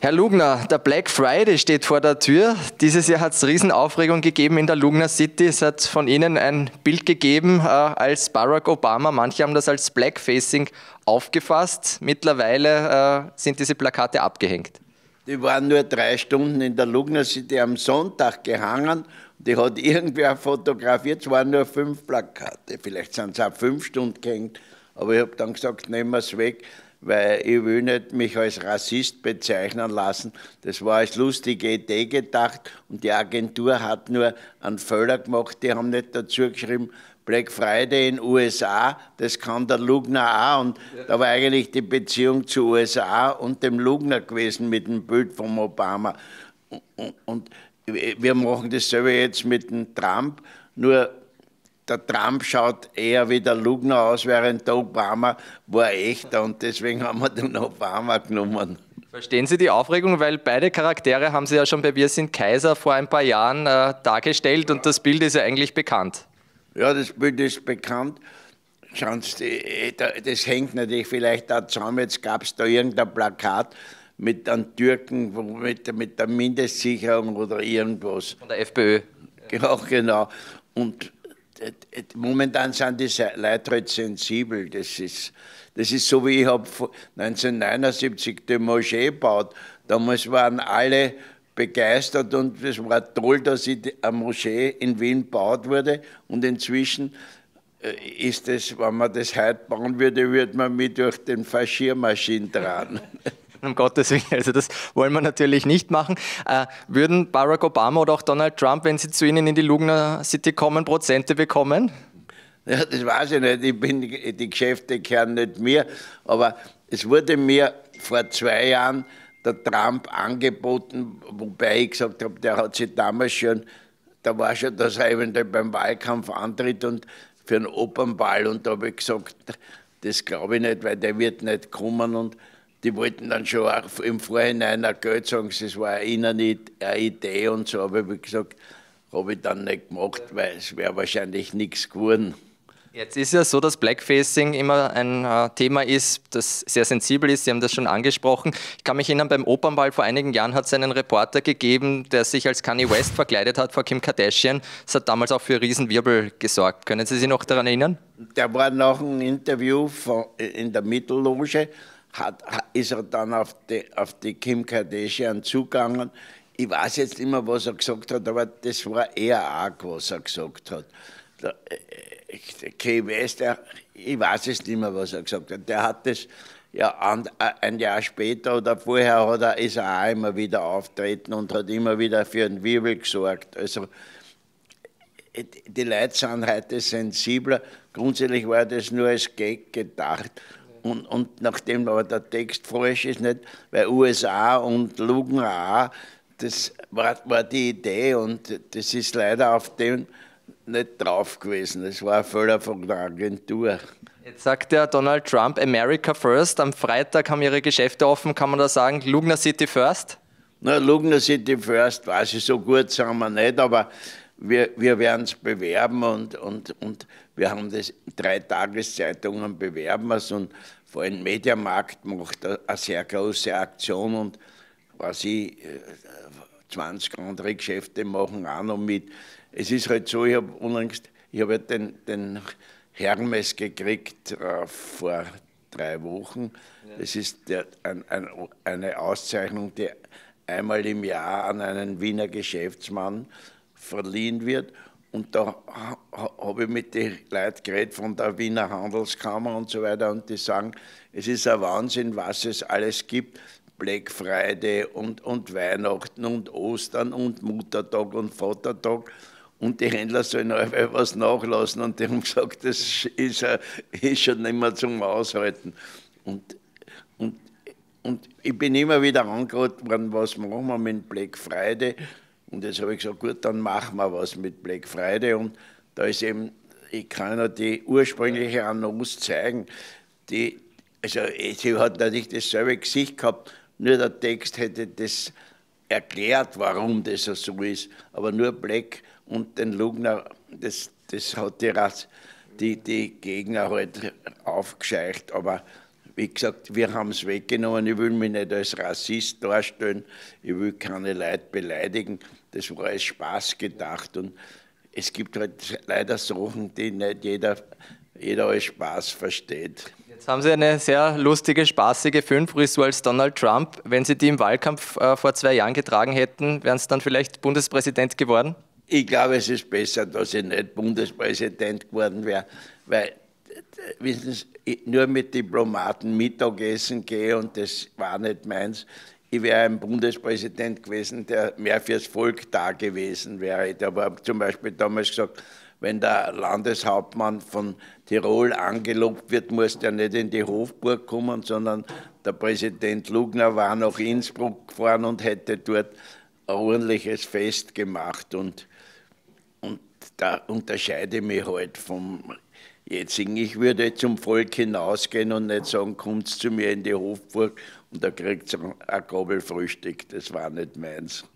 Herr Lugner, der Black Friday steht vor der Tür. Dieses Jahr hat es Riesenaufregung gegeben in der Lugner City. Es hat von Ihnen ein Bild gegeben als Barack Obama. Manche haben das als Blackfacing aufgefasst. Mittlerweile sind diese Plakate abgehängt. Die waren nur 3 Stunden in der Lugner City am Sonntag gehangen. Die hat irgendwer fotografiert. Es waren nur 5 Plakate. Vielleicht sind es auch 5 Stunden gehängt. Aber ich habe dann gesagt, nehmen wir es weg, weil ich will nicht mich als Rassist bezeichnen lassen. Das war als lustige Idee gedacht und die Agentur hat nur einen Fehler gemacht. Die haben nicht dazu geschrieben, Black Friday in USA, das kann der Lugner auch. Und da war eigentlich die Beziehung zu USA und dem Lugner gewesen mit dem Bild von Obama. Und wir machen dasselbe jetzt mit dem Trump, nur der Trump schaut eher wie der Lugner aus, während der Obama war echter und deswegen haben wir den Obama genommen. Verstehen Sie die Aufregung, weil beide Charaktere haben Sie ja schon bei Wir sind Kaiser vor ein paar Jahren dargestellt und das Bild ist ja eigentlich bekannt. Ja, das Bild ist bekannt. Schauen Sie, das hängt natürlich vielleicht auch zusammen. Jetzt gab es da irgendein Plakat mit einem Türken, mit der Mindestsicherung oder irgendwas. Von der FPÖ. Ja, genau. Und momentan sind die Leute halt sensibel. Das ist so, wie ich habe 1979 die Moschee gebaut. Damals waren alle begeistert und es war toll, dass eine Moschee in Wien gebaut wurde. Und inzwischen ist es, wenn man das heute bauen würde, würde man mich durch den Faschiermaschinen tragen. Um Gottes Willen, also das wollen wir natürlich nicht machen. Würden Barack Obama oder auch Donald Trump, wenn sie zu Ihnen in die Lugner City kommen, Prozente bekommen? Ja, das weiß ich nicht. Die Geschäfte gehören nicht mir. Aber es wurde mir vor 2 Jahren der Trump angeboten, wobei ich gesagt habe, der hat sich damals schon, da war schon, dass er eventuell beim Wahlkampf antritt und für einen Opernball. Und da habe ich gesagt, das glaube ich nicht, weil der wird nicht kommen. Und die wollten dann schon auch im Vorhinein ein Geld sagen, das war ihnen nicht eine Idee und so. Aber wie gesagt, habe ich dann nicht gemacht, weil es wäre wahrscheinlich nichts geworden. Jetzt ist ja so, dass Blackfacing immer ein Thema ist, das sehr sensibel ist. Sie haben das schon angesprochen. Ich kann mich erinnern, beim Opernball vor einigen Jahren hat es einen Reporter gegeben, der sich als Kanye West verkleidet hat vor Kim Kardashian. Das hat damals auch für Riesenwirbel gesorgt. Können Sie sich noch daran erinnern? Der war nach einem Interview in der Mittelloge, ist er dann auf die Kim Kardashian zugegangen. Ich weiß jetzt nicht mehr, was er gesagt hat, aber das war eher arg, was er gesagt hat. Der Kanye West, ich weiß es nicht mehr, was er gesagt hat. Der hat das ja ein Jahr später oder vorher ist er auch immer wieder auftreten und hat immer wieder für einen Wirbel gesorgt. Also die Leute sind heute sensibler. Grundsätzlich war das nur als Gag gedacht. Und nachdem aber der Text falsch ist, nicht, weil USA und Lugner auch, das war die Idee und das ist leider auf dem nicht drauf gewesen. Das war ein Fehler von der Agentur. Jetzt sagt der Donald Trump, America first. Am Freitag haben Ihre Geschäfte offen. Kann man da sagen, Lugner City first? Na, Lugner City first, weiß ich, so gut sagen wir nicht, aber wir werden es bewerben und wir haben das 3 Tageszeitungen bewerben es und vor allem Mediamarkt macht eine sehr große Aktion und was ich, 20 andere Geschäfte machen auch noch mit. Es ist halt so, ich habe den Hermes gekriegt vor 3 Wochen. Das ist eine Auszeichnung, die einmal im Jahr an einen Wiener Geschäftsmann verliehen wird. Und da habe ich mit den Leuten geredet von der Wiener Handelskammer und so weiter und die sagen, es ist ein Wahnsinn, was es alles gibt. Black Friday und Weihnachten und Ostern und Muttertag und Vatertag. Und die Händler sollen einfach was nachlassen und die haben gesagt, das ist schon nicht mehr zum Aushalten. Und ich bin immer wieder angeraten worden, was machen wir mit Black Friday? Und jetzt habe ich gesagt, gut, dann machen wir was mit Black Friday. Und da ist eben, ich kann Ihnen die ursprüngliche Annonce zeigen, sie hat natürlich dasselbe Gesicht gehabt, nur der Text hätte das erklärt, warum das so ist. Aber nur Black und den Lugner, das hat die Gegner halt aufgescheucht. Aber wie gesagt, wir haben es weggenommen. Ich will mich nicht als Rassist darstellen, ich will keine Leute beleidigen. Das war als Spaß gedacht. Und es gibt halt leider Sachen, die nicht jeder als Spaß versteht. Jetzt haben Sie eine sehr lustige, spaßige Filmfrisur als Donald Trump. Wenn Sie die im Wahlkampf vor 2 Jahren getragen hätten, wären Sie dann vielleicht Bundespräsident geworden? Ich glaube, es ist besser, dass ich nicht Bundespräsident geworden wäre, weil, wissen Sie, nur mit Diplomaten Mittagessen gehe und das war nicht meins. Ich wäre ein Bundespräsident gewesen, der mehr fürs Volk da gewesen wäre. Ich habe zum Beispiel damals gesagt, wenn der Landeshauptmann von Tirol angelobt wird, muss der nicht in die Hofburg kommen, sondern der Präsident Lugner war nach Innsbruck gefahren und hätte dort ein ordentliches Fest gemacht. Und da unterscheide ich mich halt vom jetzigen. Ich würde zum Volk hinausgehen und nicht sagen, kommt zu mir in die Hofburg und da kriegt ihr ein Gabel Frühstück. Das war nicht meins.